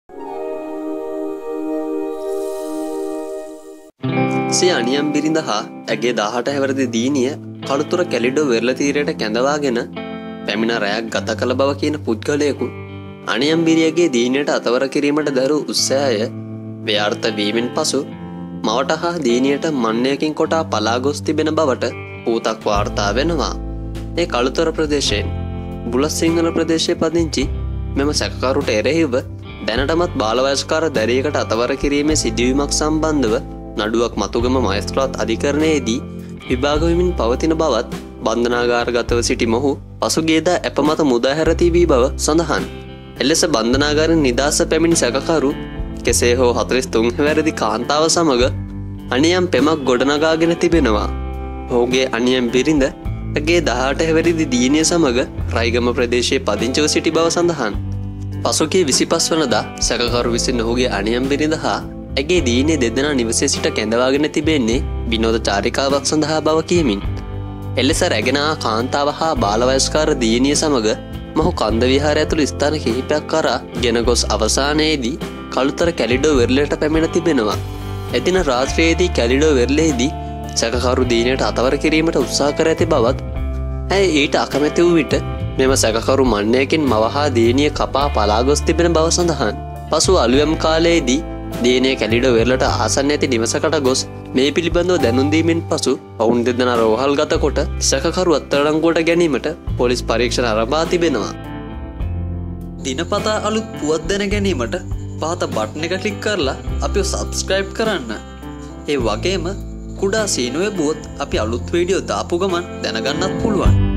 සිය අනියම් බිරිඳ හා ඇගේ 18 හැවිරිදි දීනිය කළුතර කැලිඩෝ වෙරළ තීරයට කැඳවාගෙන පැමිණ රැයක් ගත කළ බව කියන පුද්ගලයෙකු අනියම් බිරියගේ දීනියට අතවර කිරීමට දරූ උත්සාහය ව්‍යාර්ථ වීමෙන් පසු මවට හා දීනියට මන්නයකින් කොටා පලා ගොස් තිබෙන බවට ඌතක් වාර්තා වෙනවා. ඒ කළුතර ප්‍රදේශයෙන් බුලත්සිංහල ප්‍රදේශයේ පදිංචි මෙම සැකකරුට එරෙහිව දැනටමත් බාලවයස්කාර දැරියකට අතවර කිරීමේ සිදුවීමක් සම්බන්ධව නඩුවක් මතුගම මහේස්ත්‍රාත් අධිකරණයේදී විභාග වෙමින් පවතින බවත් බන්ධනාගාරගතව සිටි මොහු පසුගියදා අප මත මුදා හැර තිබී බව සඳහන්. එලෙස බන්ධනාගාරයෙන් නිදහස පැමිණි සැකකරු කෙසේ හෝ 43 හැවිරිදි කාන්තාව සමග අනියම් පෙමක් ගොඩනගාගෙන තිබෙනවා. ඔහුගේ අනියම් බිරිඳ ඇගේ 18 හැවිරිදි දියණිය සමග රයිගම ප්‍රදේශයේ පදිංචිව සිටි බව සඳහන්. පසුගිය 25 වනදා සැකකරු විසින් ඔහුගේ අනියම් බිරිඳ හා ඇගේ දීනේ දෙදෙනා නිවසේ සිට කැඳවාගෙන තිබෙන්නේ විනෝද චාරිකාවක් සඳහා බව කියමින් එලෙස රැගෙන ආ කාන්තාව හා බාලවයස්කාර දීනිය සමග මොහු කන්ද විහාරය ඇතුළු ස්ථාන කිහිපයක් කරා ගෙන ගොස් අවසානයේදී කළුතර කැලිඩෝ වෙරළට පැමිණ තිබෙනවා. එදින රාත්‍රියේදී කැලිඩෝ වෙරළේදී සැකකරු දීනයට අතවර කිරීමට උත්සාහ කර ඇති බවත් ඇය ඊට අකමැති වූ විට මෙම සැකකරු මන්නයකින් මව හා දීනිය කපා පලා ගොස් තිබෙන බව සඳහන්. පසු අලුයම් කාලයේදී දීනය කැලිඩෝ වෙරළට ආසන්න ඇති නිවසකට ගොස් මේ පිළිබඳව දැනුම් දීමෙන් පසු ඔවුන් දෙදෙනා රෝහල්ගත කොට සැකකරු අත්අඩංගුවට ගැනීමට පොලිස් පරීක්ෂණ ආරම්භ තිබෙනවා. දිනපතා අලුත් පුවත් දැන ගැනීමට පහත බටන් එක ක්ලික් කරලා අපිව සබ්ස්ක්‍රයිබ් කරන්න. ඒ වගේම කුඩා සීනුවේ බුවොත් අපි අලුත් වීඩියෝ දාපු ගමන් දැනගන්නත් පුළුවන්.